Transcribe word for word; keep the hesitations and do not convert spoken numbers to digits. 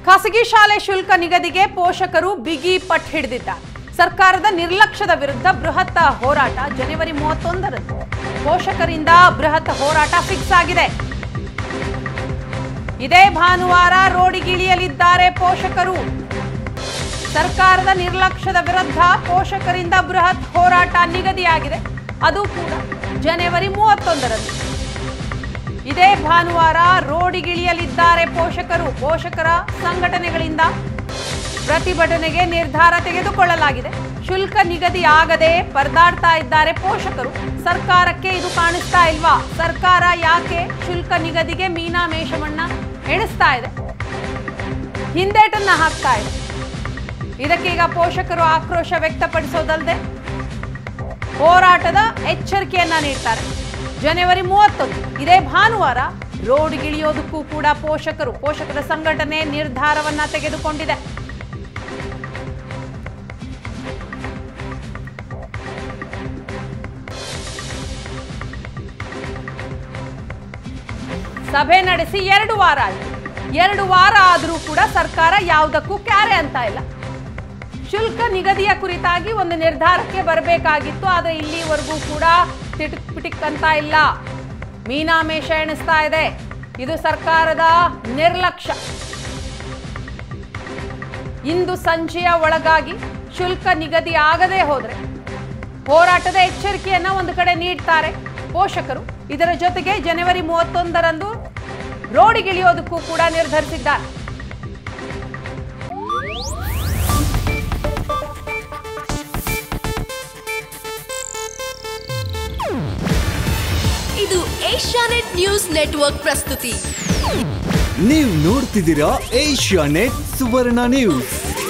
ಖಾಸಗಿ ಶಾಲೆ ಶುಲ್ಕ ನಿಗದಿಗೆ ಪೋಷಕರು ಬಿಗಿ ಪಟ್ಟು ಹಿಡಿದಿದ್ದಾರೆ. ಸರ್ಕಾರದ ನಿರ್ಲಕ್ಷ್ಯದ ವಿರುದ್ಧ ಬೃಹತ್ ಹೋರಾಟ ಜನವರಿ ಮೂವತ್ತೊಂದರಂದು ಪೋಷಕರಿಂದ ಬೃಹತ್ ಹೋರಾಟ ಫಿಕ್ಸ್ ಆಗಿದೆ. ಇದೇ ಭಾನುವಾರ ರೋಡಿಗಿಳಿಯಲಿದ್ದಾರೆ ಪೋಷಕರು. ಸರ್ಕಾರದ ನಿರ್ಲಕ್ಷ್ಯದ ವಿರುದ್ಧ ಪೋಷಕರಿಂದ ಬೃಹತ್ ಹೋರಾಟ ನಿಗದಿಯಾಗಿದೆ. ಅದು ಕೂಡ ಜನವರಿ ಮೂವತ್ತೊಂದರಂದು. ಇದೇ ಭಾನುವಾರ ರೋಡಿಗಿಳಿಯಲಿದ್ದಾರೆ ಪೋಷಕರು. ಪೋಷಕರ ಸಂಘಟನೆಗಳಿಂದ ಪ್ರತಿಭಟನೆಗೆ ನಿರ್ಧಾರ ತೆಗೆದುಕೊಳ್ಳಲಾಗಿದೆ. ಶುಲ್ಕ ನಿಗದಿ ಆಗದೆ ಪರದಾಡ್ತಾ ಇದ್ದಾರೆ ಪೋಷಕರು. ಸರ್ಕಾರಕ್ಕೆ ಇದು ಕಾಣಿಸ್ತಾ ಇಲ್ವಾ? ಸರ್ಕಾರ ಯಾಕೆ ಶುಲ್ಕ ನಿಗದಿಗೆ ಮೀನಾಮೇಷವನ್ನ ಎಣಿಸ್ತಾ ಇದೆ, ಹಿಂದೇಟನ್ನ ಹಾಕ್ತಾ ಇದೆ? ಇದಕ್ಕೀಗ ಪೋಷಕರು ಆಕ್ರೋಶ ವ್ಯಕ್ತಪಡಿಸೋದಲ್ಲದೆ ಹೋರಾಟದ ಎಚ್ಚರಿಕೆಯನ್ನ ನೀಡ್ತಾರೆ. ಜನವರಿ ಮೂವತ್ತೊಂದು ಇದೇ ಭಾನುವಾರ ರೋಡ್ಗಿಳಿಯೋದಕ್ಕೂ ಕೂಡ ಪೋಷಕರು ಪೋಷಕರ ಸಂಘಟನೆ ನಿರ್ಧಾರವನ್ನ ತೆಗೆದುಕೊಂಡಿದೆ. ಸಭೆ ನಡೆಸಿ ಎರಡು ವಾರ ಆಯಿತು. ಎರಡು ವಾರ ಆದರೂ ಕೂಡ ಸರ್ಕಾರ ಯಾವುದಕ್ಕೂ ಕ್ಯಾರೆ ಅಂತ ಇಲ್ಲ. ಶುಲ್ಕ ನಿಗದಿಯ ಕುರಿತಾಗಿ ಒಂದು ನಿರ್ಧಾರಕ್ಕೆ ಬರಬೇಕಾಗಿತ್ತು, ಆದರೆ ಇಲ್ಲಿವರೆಗೂ ಕೂಡ ತಿಟಿಕ್ ಪಿಟಿಕ್ ಅಂತ ಇಲ್ಲ. ಮೀನಾಮೇಷ ಎಣಿಸ್ತಾ ಇದೆ. ಇದು ಸರ್ಕಾರದ ನಿರ್ಲಕ್ಷ್ಯ. ಇಂದು ಸಂಜೆಯ ಒಳಗಾಗಿ ಶುಲ್ಕ ನಿಗದಿ ಆಗದೆ ಹೋದ್ರೆ ಹೋರಾಟದ ಎಚ್ಚರಿಕೆಯನ್ನ ಒಂದು ಕಡೆ ನೀಡ್ತಾರೆ ಪೋಷಕರು. ಇದರ ಜೊತೆಗೆ ಜನವರಿ ಮೂವತ್ತೊಂದರಂದು ರೋಡಿಗಿಳಿಯೋದಕ್ಕೂ ಕೂಡ ನಿರ್ಧರಿಸಿದ್ದಾರೆ. ಇದು ಏಷ್ಯಾನೆಟ್ ನ್ಯೂಸ್ ನೆಟ್ವರ್ಕ್ ಪ್ರಸ್ತುತಿ. ನೀವು ನೋಡ್ತಿದ್ದೀರಾ ಏಷ್ಯಾನೆಟ್ ಸುವರ್ಣ ನ್ಯೂಸ್.